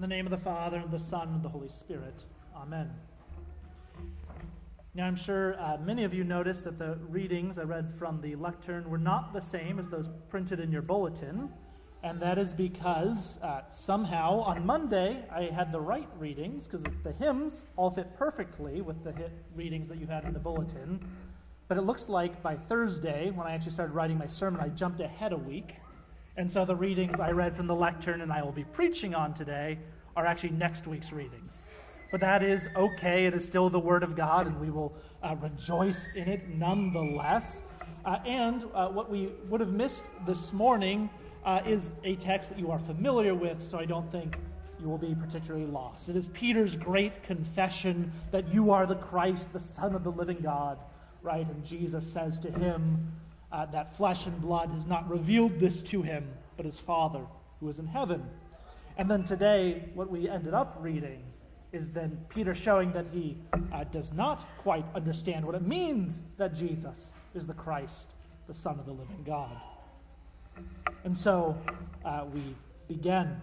name of the Father, and the Son, and the Holy Spirit. Amen. Now, I'm sure many of you noticed that the readings I read from the lectern were not the same as those printed in your bulletin, and that is because somehow on Monday I had the right readings, because the hymns all fit perfectly with the readings that you had in the bulletin, but it looks like by Thursday, when I actually started writing my sermon, I jumped ahead a week, and so the readings I read from the lectern and I will be preaching on today are actually next week's readings. But that is okay. It is still the Word of God, and we will rejoice in it nonetheless. And what we would have missed this morning is a text that you are familiar with, so I don't think you will be particularly lost. It is Peter's great confession that you are the Christ, the Son of the living God, right? And Jesus says to him that flesh and blood has not revealed this to him, but his Father who is in heaven. And then today, what we ended up reading is then Peter showing that he does not quite understand what it means that Jesus is the Christ, the Son of the living God. And so we begin.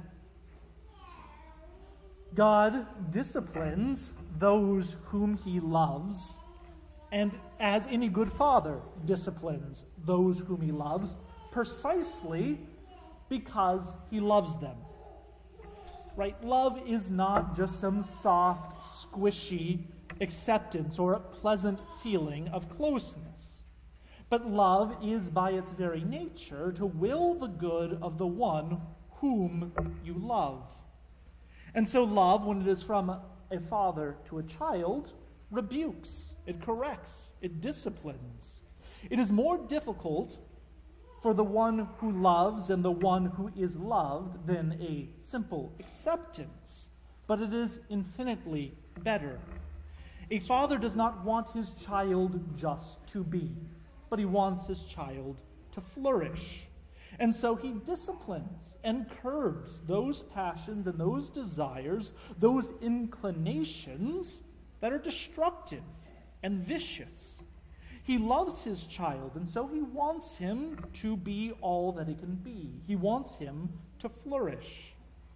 God disciplines those whom he loves, and as any good father disciplines those whom he loves, precisely because he loves them. Right? Love is not just some soft, squishy acceptance or a pleasant feeling of closeness. But love is by its very nature to will the good of the one whom you love. And so love, when it is from a father to a child, rebukes, it corrects, it disciplines. It is more difficult for the one who loves and the one who is loved than a simple acceptance, but it is infinitely better. A father does not want his child just to be, but he wants his child to flourish. And so he disciplines and curbs those passions and those desires, those inclinations that are destructive and vicious. He loves his child, and so he wants him to be all that he can be. He wants him to flourish.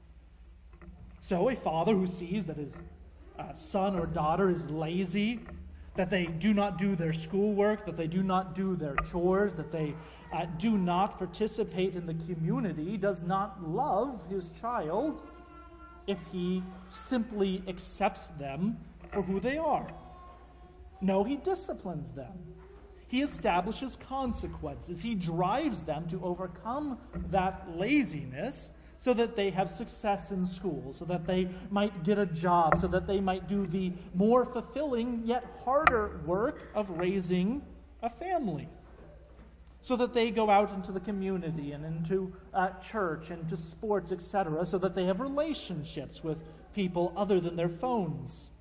So a father who sees that his son or daughter is lazy, that they do not do their schoolwork, that they do not do their chores, that they do not participate in the community, does not love his child if he simply accepts them for who they are. No, he disciplines them. He establishes consequences. He drives them to overcome that laziness so that they have success in school, so that they might get a job, so that they might do the more fulfilling yet harder work of raising a family, so that they go out into the community and into church and to sports, etc., so that they have relationships with people other than their phones,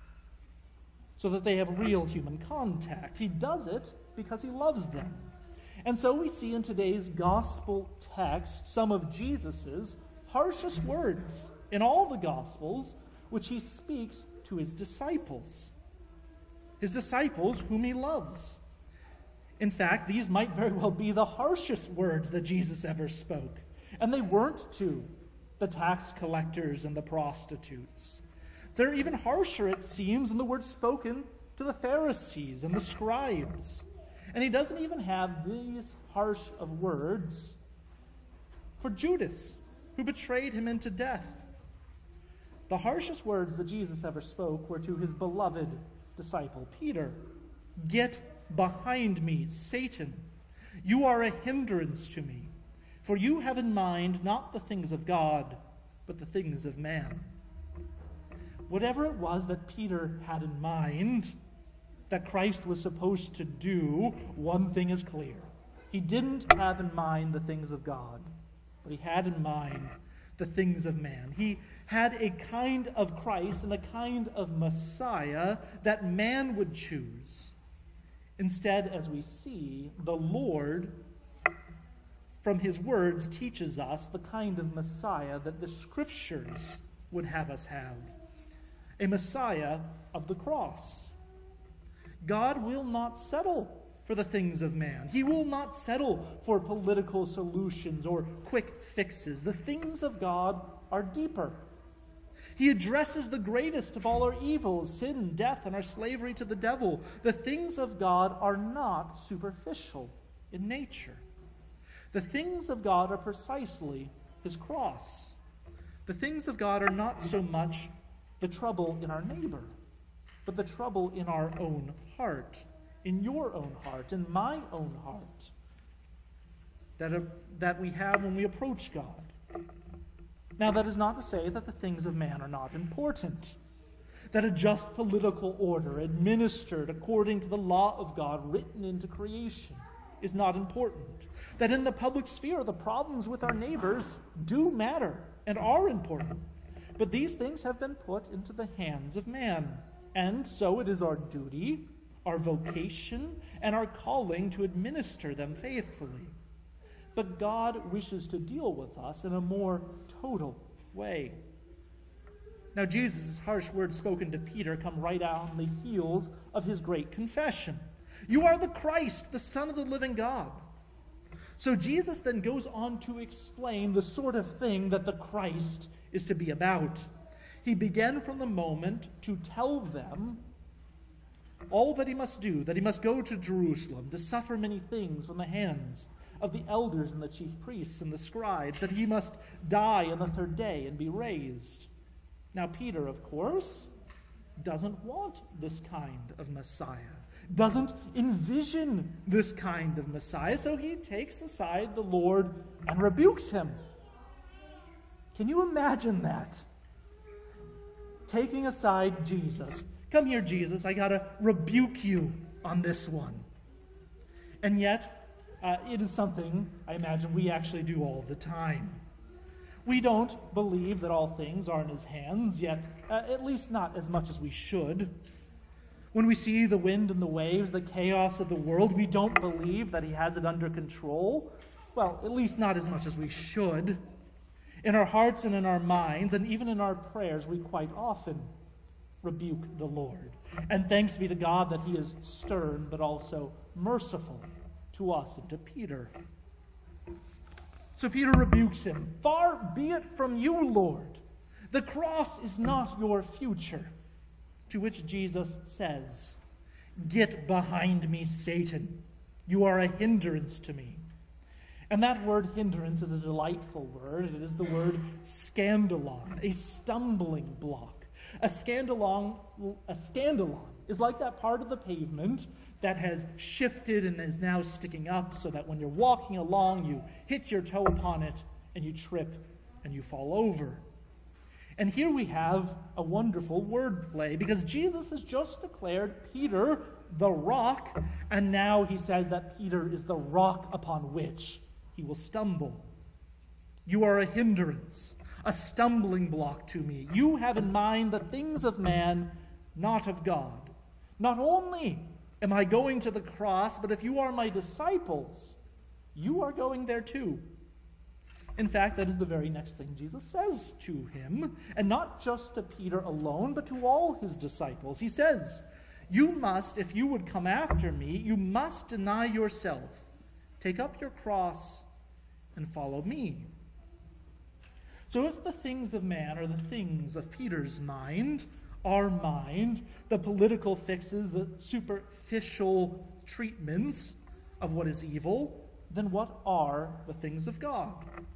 so that they have real human contact. He does it because he loves them. And so we see in today's gospel text some of Jesus' harshest words in all the gospels, which he speaks to his disciples whom he loves. In fact, these might very well be the harshest words that Jesus ever spoke. And they weren't to the tax collectors and the prostitutes. They're even harsher, it seems, in the words spoken to the Pharisees and the scribes. And he doesn't even have these harsh of words for Judas, who betrayed him into death. The harshest words that Jesus ever spoke were to his beloved disciple, Peter. "Get behind me, Satan. You are a hindrance to me, for you have in mind not the things of God, but the things of man." Whatever it was that Peter had in mind that Christ was supposed to do, one thing is clear. He didn't have in mind the things of God, but he had in mind the things of man. He had a kind of Christ and a kind of Messiah that man would choose. Instead, as we see, the Lord, from his words, teaches us the kind of Messiah that the Scriptures would have us have. A Messiah of the cross. God will not settle for the things of man. He will not settle for political solutions or quick fixes. The things of God are deeper. He addresses the greatest of all our evils, sin, death, and our slavery to the devil. The things of God are not superficial in nature. The things of God are precisely his cross. The things of God are not so much the trouble in our neighbor, but the trouble in our own heart, in your own heart, in my own heart, that we have when we approach God. Now, that is not to say that the things of man are not important, that a just political order administered according to the law of God written into creation is not important, that in the public sphere the problems with our neighbors do matter and are important, but these things have been put into the hands of man, and so it is our duty, our vocation, and our calling to administer them faithfully. But God wishes to deal with us in a more total way. Now, Jesus' harsh words spoken to Peter come right out on the heels of his great confession. You are the Christ, the Son of the living God. So Jesus then goes on to explain the sort of thing that the Christ is to be about. He began from the moment to tell them all that he must do, that he must go to Jerusalem, to suffer many things from the hands of the elders and the chief priests and the scribes, that he must die on the third day and be raised. Now, Peter, of course, doesn't want this kind of Messiah, doesn't envision this kind of Messiah, so he takes aside the Lord and rebukes him. Can you imagine that? Taking aside Jesus. Come here, Jesus, I gotta rebuke you on this one. And yet, it is something I imagine we actually do all the time. We don't believe that all things are in his hands, yet at least not as much as we should. When we see the wind and the waves, the chaos of the world, we don't believe that he has it under control. Well, at least not as much as we should. In our hearts and in our minds, and even in our prayers, we quite often rebuke the Lord. And thanks be to God that he is stern but also merciful to us and to Peter. So Peter rebukes him. Far be it from you, Lord. The cross is not your future. To which Jesus says, Get behind me, Satan. You are a hindrance to me. And that word hindrance is a delightful word. It is the word scandalon, a stumbling block. A scandalon is like that part of the pavement that has shifted and is now sticking up so that when you're walking along, you hit your toe upon it and you trip and you fall over. And here we have a wonderful wordplay because Jesus has just declared Peter the rock, and now he says that Peter is the rock upon which he will stumble. You are a hindrance, a stumbling block to me. You have in mind the things of man, not of God. Not only am I going to the cross, but if you are my disciples, you are going there too. In fact, that is the very next thing Jesus says to him, and not just to Peter alone, but to all his disciples. He says, you must, if you would come after me, you must deny yourself, take up your cross, and follow me. So if the things of man are the things of Peter's mind, our mind, the political fixes, the superficial treatments of what is evil, then what are the things of God?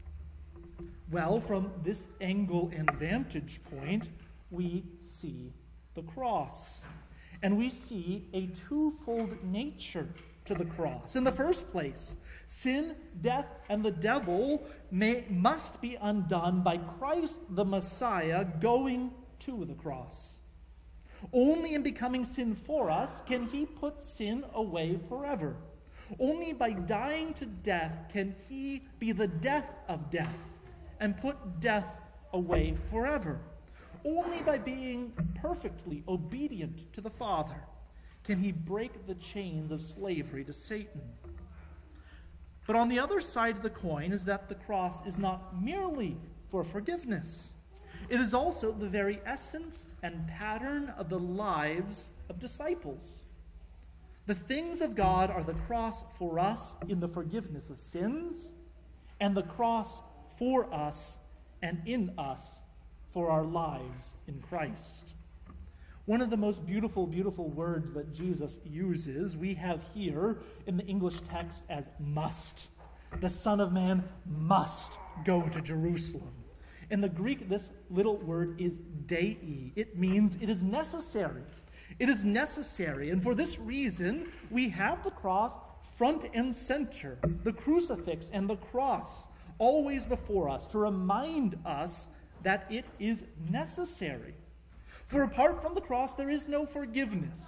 Well, from this angle and vantage point, we see the cross. And we see a twofold nature to the cross. In the first place, sin, death, and the devil must be undone by Christ the Messiah going to the cross. Only in becoming sin for us can he put sin away forever. Only by dying to death can he be the death of death and put death away forever. Only by being perfectly obedient to the Father can he break the chains of slavery to Satan. But on the other side of the coin is that the cross is not merely for forgiveness. It is also the very essence and pattern of the lives of disciples. The things of God are the cross for us in the forgiveness of sins, and the cross for us and in us for our lives in Christ. One of the most beautiful, beautiful words that Jesus uses, we have here in the English text as must. The Son of Man must go to Jerusalem. In the Greek, this little word is dei. It means it is necessary. It is necessary. And for this reason, we have the cross front and center, the crucifix and the cross always before us to remind us that it is necessary. For apart from the cross, there is no forgiveness.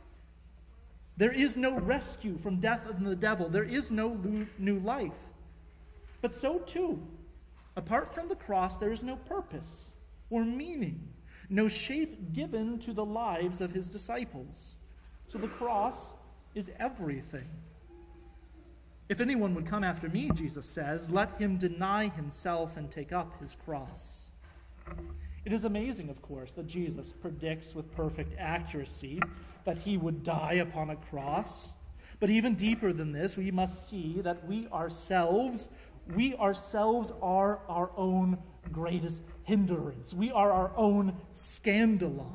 There is no rescue from death and the devil. There is no new life. But so too, apart from the cross, there is no purpose or meaning, no shape given to the lives of his disciples. So the cross is everything. If anyone would come after me, Jesus says, let him deny himself and take up his cross. It is amazing, of course, that Jesus predicts with perfect accuracy that he would die upon a cross. But even deeper than this, we must see that we ourselves are our own greatest hindrance. We are our own scandalon.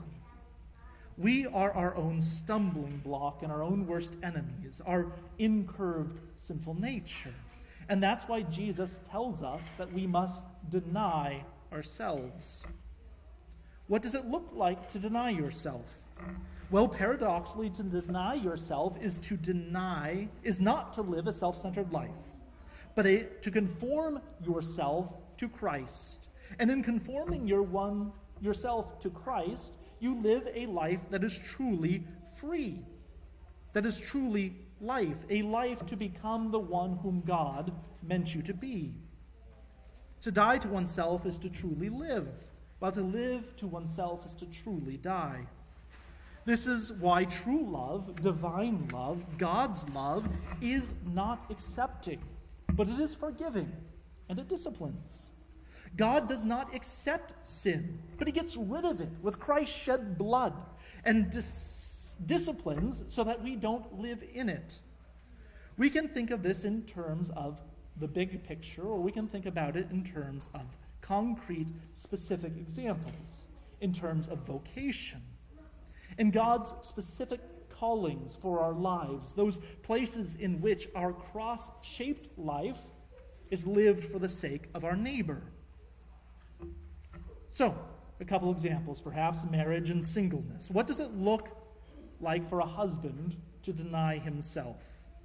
We are our own stumbling block and our own worst enemies, our incurved sinful nature. And that's why Jesus tells us that we must deny ourselves. What does it look like to deny yourself? Well, paradoxically, to deny yourself is not to live a self-centered life, but to conform yourself to Christ. And in conforming yourself to Christ, you live a life that is truly free, that is truly life, a life to become the one whom God meant you to be. To die to oneself is to truly live, while to live to oneself is to truly die. This is why true love, divine love, God's love, is not accepting, but it is forgiving, and it disciplines. God does not accept sin, but he gets rid of it with Christ's shed blood, and disciplines so that we don't live in it. We can think of this in terms of the big picture, or we can think about it in terms of concrete, specific examples, in terms of vocation. And God's specific callings for our lives, those places in which our cross-shaped life is lived for the sake of our neighbor. So, a couple examples, perhaps marriage and singleness. What does it look like for a husband to deny himself?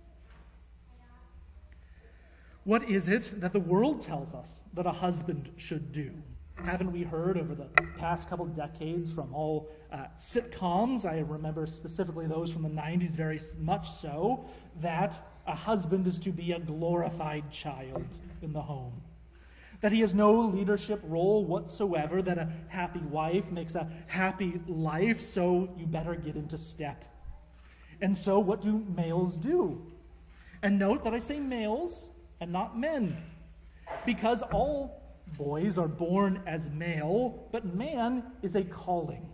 What is it that the world tells us that a husband should do? Haven't we heard over the past couple decades from all sitcoms, I remember specifically those from the 90s very much so, that a husband is to be a glorified child in the home. That he has no leadership role whatsoever, that a happy wife makes a happy life, so you better get into step. And so what do males do? And note that I say males and not men, because all boys are born as male, but man is a calling,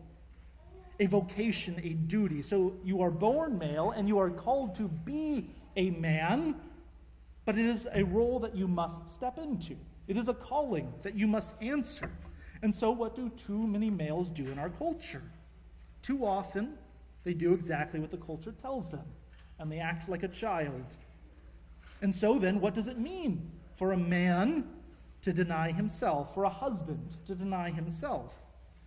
a vocation, a duty. So you are born male and you are called to be a man, but it is a role that you must step into. It is a calling that you must answer. And so what do too many males do in our culture? Too often, they do exactly what the culture tells them, and they act like a child. And so then, what does it mean for a man to deny himself, for a husband to deny himself?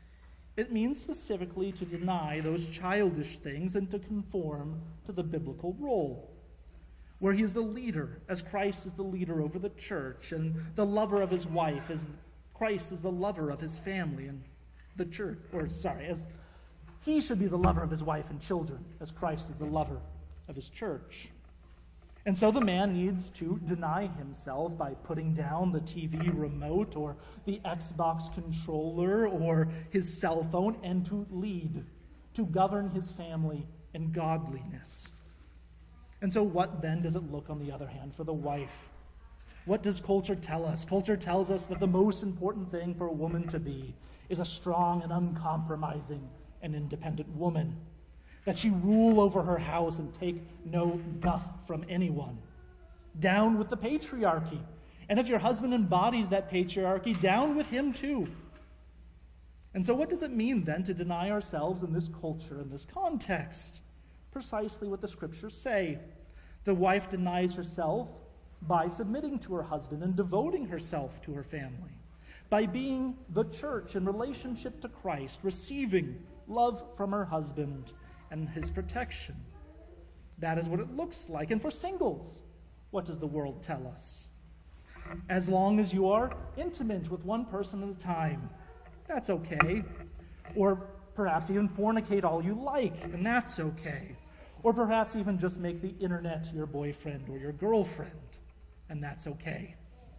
It means specifically to deny those childish things and to conform to the biblical role, where he is the leader, as Christ is the leader over the church, and the lover of his wife, as Christ is the lover of his family and the church, as he should be the lover of his wife and children, as Christ is the lover of his church. And so the man needs to deny himself by putting down the TV remote or the Xbox controller or his cell phone and to lead, to govern his family in godliness. And so what then does it look, on the other hand, for the wife? What does culture tell us? Culture tells us that the most important thing for a woman to be is a strong and uncompromising and independent woman. That she rule over her house and take no guff from anyone. Down with the patriarchy. And if your husband embodies that patriarchy, down with him too. And so what does it mean then to deny ourselves in this culture, in this context? Precisely what the scriptures say. The wife denies herself by submitting to her husband and devoting herself to her family, by being the church in relationship to Christ, receiving love from her husband and his protection. That is what it looks like. And for singles, what does the world tell us? As long as you are intimate with one person at a time, that's okay. Or perhaps even fornicate all you like, and that's okay. Or perhaps even just make the internet your boyfriend or your girlfriend, and that's okay.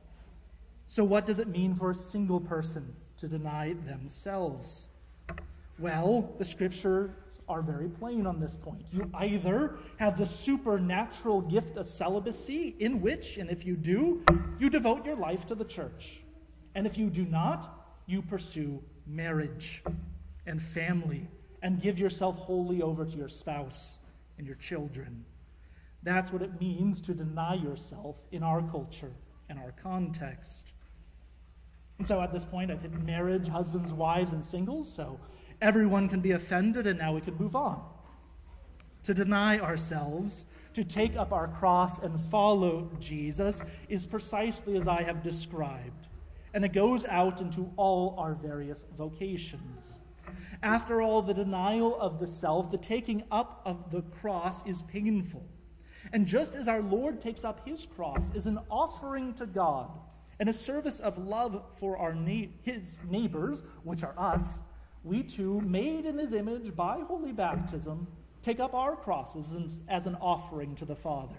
So what does it mean for a single person to deny themselves? Well, the scriptures are very plain on this point. You either have the supernatural gift of celibacy, in which, and if you do, you devote your life to the church. And if you do not, you pursue marriage and family and give yourself wholly over to your spouse and your children. That's what it means to deny yourself in our culture and our context. And so at this point, I've hit marriage, husbands, wives, and singles, so everyone can be offended, and now we can move on. To deny ourselves, to take up our cross and follow Jesus, is precisely as I have described. And it goes out into all our various vocations. After all, the denial of the self, the taking up of the cross, is painful. And just as our Lord takes up his cross as an offering to God and a service of love for his neighbors, which are us, we too, made in his image by holy baptism, take up our crosses as an offering to the Father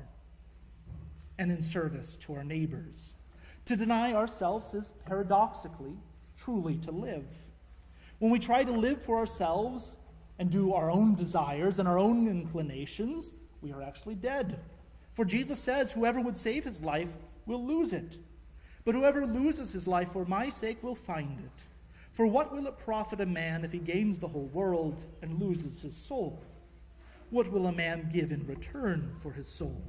and in service to our neighbors. To deny ourselves is paradoxically truly to live. When we try to live for ourselves and do our own desires and our own inclinations, we are actually dead. For Jesus says, whoever would save his life will lose it. But whoever loses his life for my sake will find it. For what will it profit a man if he gains the whole world and loses his soul? What will a man give in return for his soul?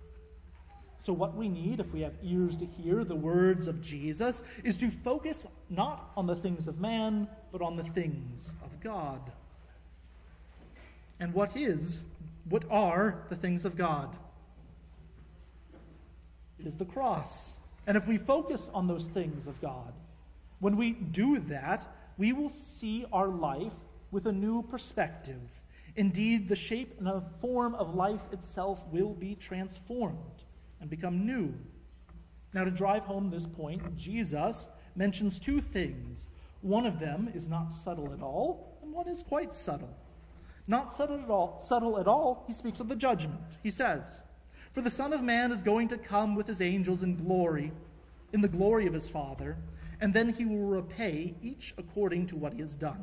So what we need, if we have ears to hear the words of Jesus, is to focus not on the things of man, but on the things of God. And what are the things of God? It is the cross. And if we focus on those things of God, when we do that, we will see our life with a new perspective. Indeed, the shape and the form of life itself will be transformed and become new. Now, to drive home this point, Jesus mentions two things. One of them is not subtle at all, and one is quite subtle. Not subtle at all, he speaks of the judgment. He says, "For the Son of Man is going to come with his angels in the glory of his Father, and then he will repay each according to what he has done."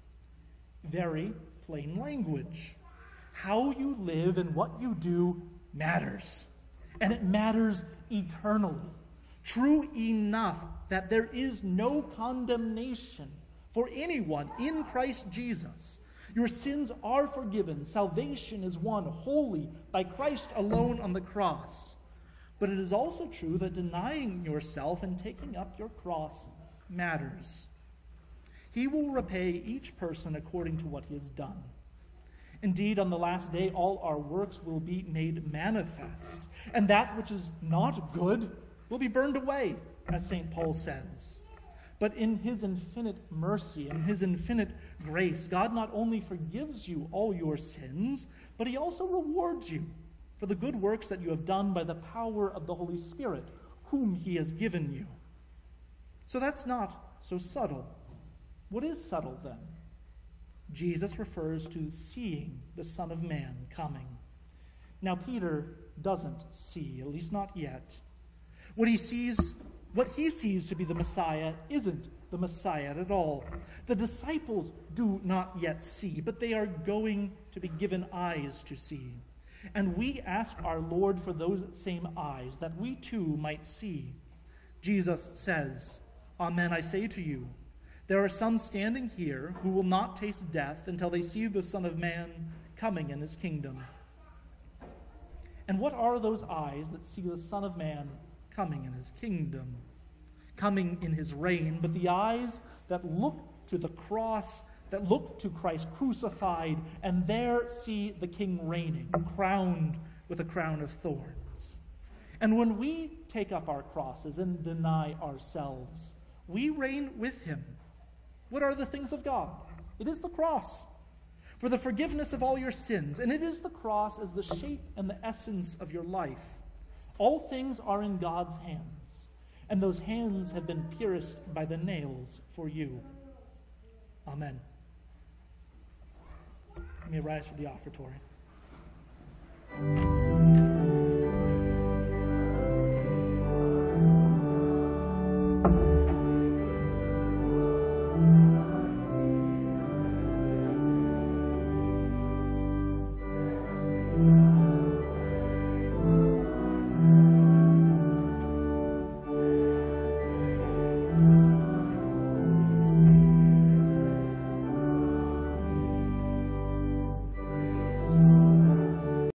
Very plain language. How you live and what you do matters. And it matters eternally. True enough that there is no condemnation for anyone in Christ Jesus. Your sins are forgiven. Salvation is won wholly by Christ alone on the cross. But it is also true that denying yourself and taking up your cross matters. He will repay each person according to what he has done. Indeed, on the last day, all our works will be made manifest, and that which is not good will be burned away, as St. Paul says. But in his infinite mercy and his infinite grace, God not only forgives you all your sins, but he also rewards you for the good works that you have done by the power of the Holy Spirit, whom he has given you. So that's not so subtle. What is subtle then? Jesus refers to seeing the Son of Man coming. Now, Peter doesn't see, at least not yet. What he sees to be the Messiah isn't the Messiah at all. The disciples do not yet see, but they are going to be given eyes to see. And we ask our Lord for those same eyes, that we too might see. Jesus says, "Amen, I say to you, there are some standing here who will not taste death until they see the Son of Man coming in his kingdom." And what are those eyes that see the Son of Man coming in his kingdom, coming in his reign, but the eyes that look to the cross, that look to Christ crucified, and there see the King reigning, crowned with a crown of thorns. And when we take up our crosses and deny ourselves, we reign with him. What are the things of God? It is the cross, for the forgiveness of all your sins, and it is the cross as the shape and the essence of your life. All things are in God's hands, and those hands have been pierced by the nails for you. Amen. You may rise for the offertory.